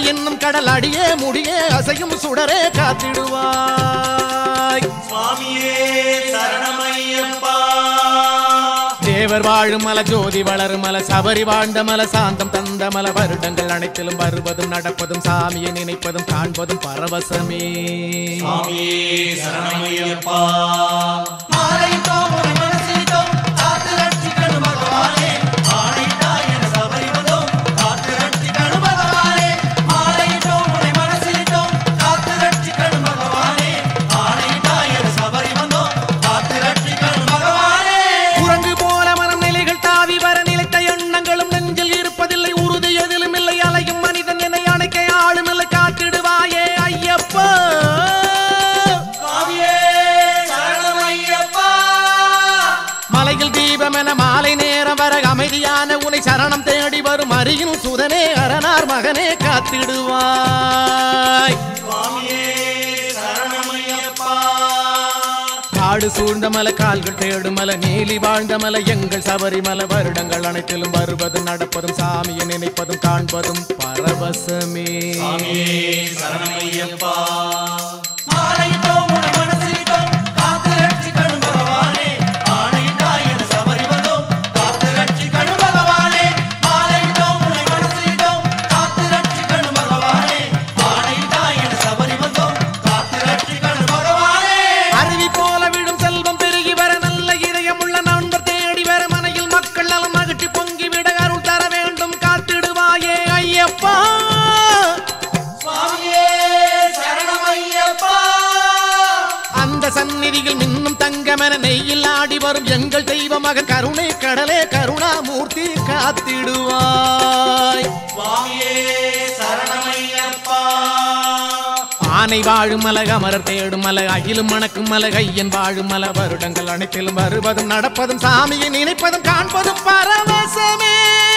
என்னும் கடல் அடியே முடியே அசையும் சுடரே காத்திடுவாய் சுவாமியே சரணமையப்பா. தேவர் வாழும் மல ஜோதி வளரும் மல சபரி வாழ்ந்த மல சாந்தம் தந்த மல வருடங்கள் அனைத்திலும் வருவதும் நடப்பதும் சாமியை நினைப்பதும் காண்பதும் பரவசமே சுவாமியே சரணமையப்பா. மாலை நேரம் வர அமைதியான உனை சரணம் தேடி வரும் அரியின் சுதனே அரணார் மகனே காத்திடுவாய் காடு சூழ்ந்த மலை கால்கள் தேடும் மலை நீலி வாழ்ந்த மலை எங்கள் சபரிமல வருடங்கள் அனைத்திலும் வருவதும் நடப்பதும் சாமியை நினைப்பதும் காண்பதும் பரவசமே சரணமையப்பா. சந்நிதியில் மின்னும் தங்கமென நெய்யில் ஆடி வரும் எங்கள் தெய்வ மகன் கருணை கடலே கருணாமூர்த்தி காத்திடுவாய் ஆனை வாழும் மலை அமரர் தேடும் மலை அகிலும் மணக்கும் மலை ஐயன் வாழும் மலை வருடங்கள் அனைத்திலும் வருவதும் நடப்பதும் சாமியை நினைப்பதும் காண்பதும் பரவசமே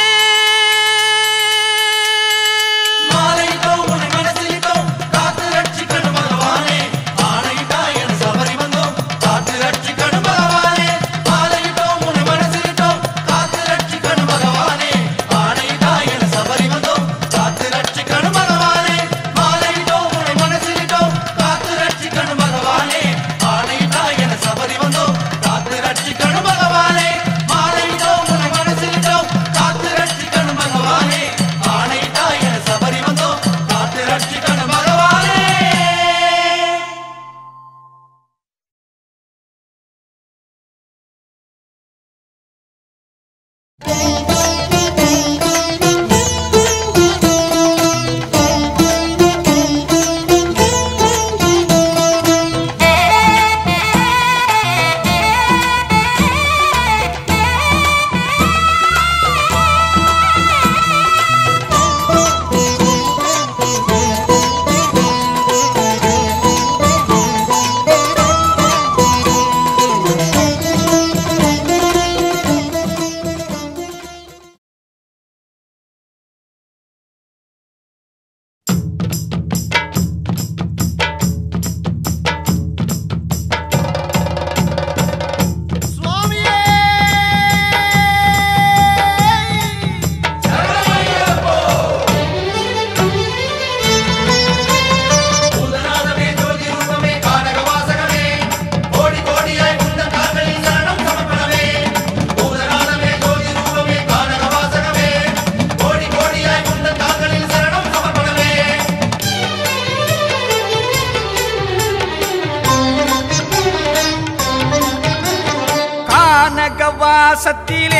வாசத்திலே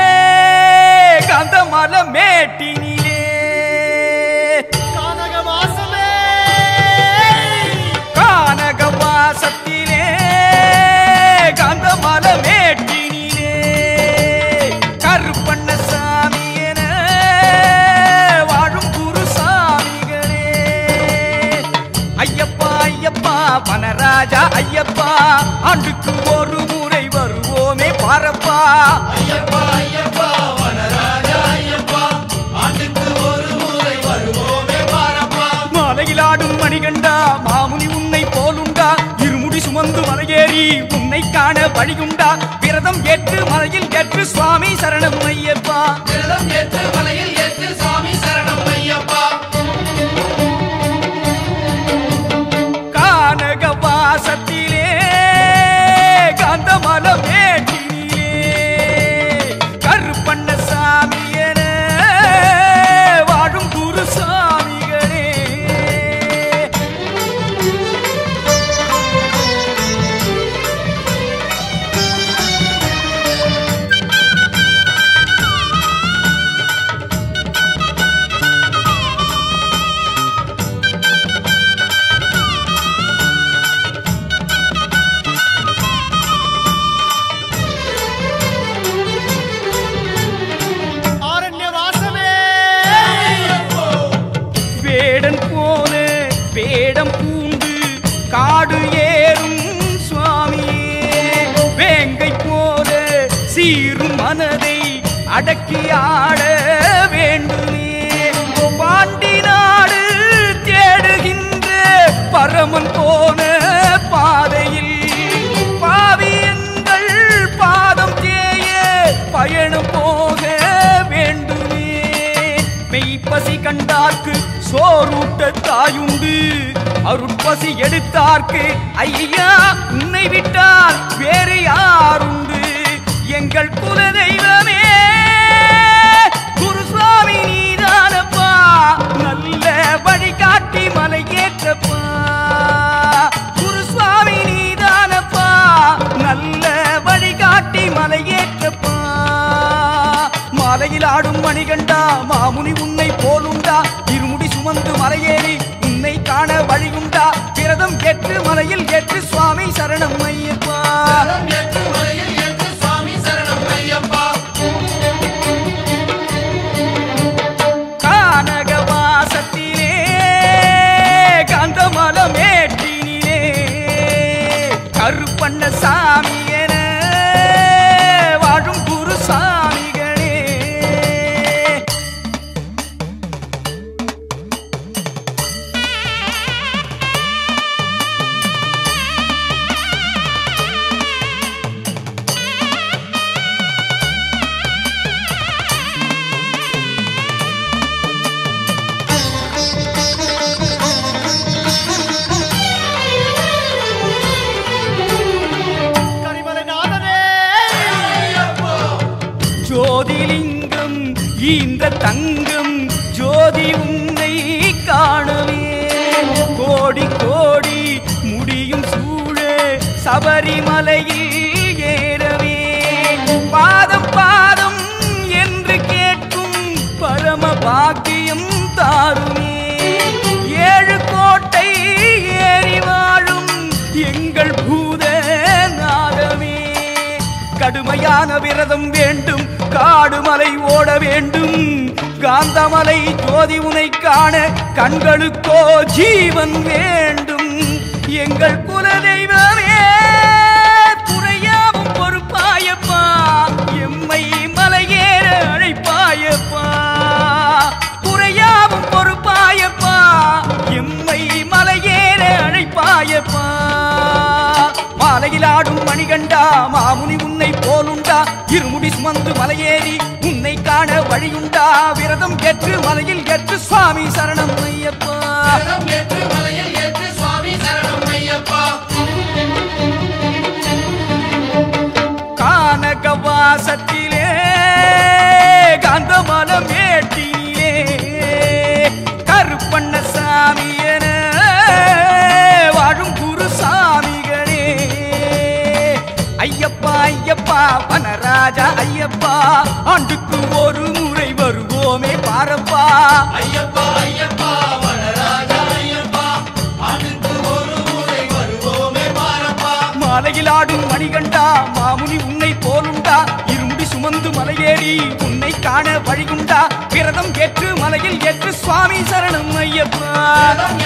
கந்தமல மேட்டினிலே கானகவாசத்திலே கந்தமல மேட்டினிலே கருப்பண்ண சாமி என வாழும் குருசாமிகளே ஐயப்பா ஐயப்பா வனராஜா ஐயப்பா ஆண்டுக்கு ஒரு முறை வருவோமே பாரப்பா ஐயப்பா ஐயப்பா வனராஜா ஐயப்பா ஆண்டுக்கு ஒரு முறை வருவோமே பாரப்பா மாலையிலாடும் மணிகண்டா மாமுனி உன்னை போலுண்டா இருமுடி சுமந்து மலையேறி உன்னை காண வழியுண்டா விரதம் ஏற்று மலையில் ஏற்று சுவாமி சரணம் ஐயப்பா விரதம் ஏற்று மலையில் ஏற்று சுவாமி சரணம் ஐயப்பா வேடம் பூண்டு காடு ஏறும் சுவாமியே வேங்கை போல சீரும் மனதை அடக்கி ஆட வேண்டுமே பாண்டி நாடு தேடுகின்ற பரமன் போன பாதையில் பாவியங்கள் பாதம் தேய பயணம் போக வேண்டுமே மெய்ப்பசி கண்டார்க்கு சோரூட்ட தாயுண்டு அருட்பசி எடுத்தார்க்கு ஐயா உன்னை விட்டால் வேறு யாருண்டு எங்கள் குலதெய்வமே குருசுவாமி நீதானப்பா நல்ல வழிகாட்டி மலை ஏற்றப்பா குருசுவாமி நீதானப்பா நல்ல வழிகாட்டி மலை ஏற்றப்பா மாலையில் ஆடும் மணிகண்டா மாமுனி உன்னை போலுண்டா இருமுடி சுமந்து மலையேறி உன்னை காண வழியுண்டா விரதம் ஏற்று மலையில் ஏற்று சுவாமி சரணம் ஐயப்பா கானகவாசத்திலே காந்தமலமேட்டினிலே கருப்பண்ண சாமி என வாழும் குருசாமிகளே ஜோதிலிங்கம் இந்த தங்கம் ஜோதி உன்னை காணவே கோடி கோடி முடியும் சூழ சபரிமலையில் ஏறவே பாதம் பாதம் என்று கேட்கும் பரம பாக்கியம் தாருமே ஏழு கோட்டை ஏறி வாழும் எங்கள் பூத நாதமே கடுமையான விரதம் வேண்டும் காடுமலை ஓட வேண்டும் காந்தமலை ஜோதி உனை காண கண்களுக்கோ ஜீவன் வேண்டும் எங்கள் குலதெய்வமே குறையாவும் பொறுப்பாயப்பா எம்மை மலையேற அழைப்பாயப்பா குறையாவும் பொறுப்பாயப்பா எம்மை மலையேற அழைப்பாயப்பா மாலையில் ஆடும் மணிகண்டா மாமுனி உன்னை போலுண்டா இருமுடி சுமந்து மலையேறி உன்னை காண வழியுண்டா விரதம் ஏற்று மலையில் ஏற்று சுவாமி சரணம் ஐயப்பா கானகவாசத்திலே காந்தமலம் ஏட்டிலே கருப்பண்ண சாமி என வாழும் குருசாமிகளே ஐயப்பா ஐயப்பா வனராஜா ஐயப்பா ஆண்டுக்கு ஒரு முறை வருவோமே பாரப்பா ஐயப்பா ஐயப்பா வனராஜா ஐயப்பா ஆண்டுக்கு ஒரு முறை வருவோமே பாரப்பா மாலையில் ஆடும் மணிகண்டா மாமுனி உன்னை போலுண்டா இருமுடி சுமந்து மலையேறி உன்னை காண வழிகுண்டா விரதம் ஏற்று மலையில் ஏற்று சுவாமி சரணம் ஐயப்பா